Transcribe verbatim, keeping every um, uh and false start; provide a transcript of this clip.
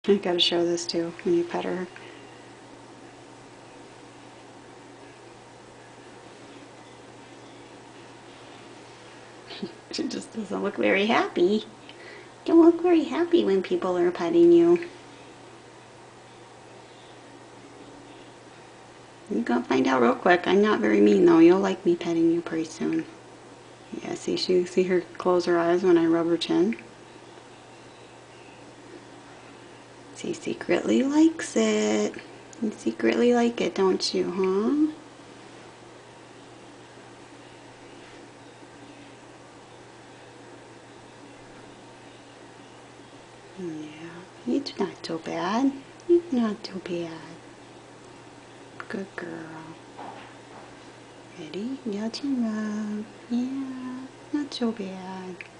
I gotta show this too when you pet her. She just doesn't look very happy. You don't look very happy when people are petting you. You're gonna find out real quick. I'm not very mean though. You'll like me petting you pretty soon. Yeah, see she see her close her eyes when I rub her chin. She secretly likes it. You secretly like it, don't you, huh? Yeah, it's not so bad. It's not so bad. Good girl. Ready? Your chin rub. Yeah, not so bad.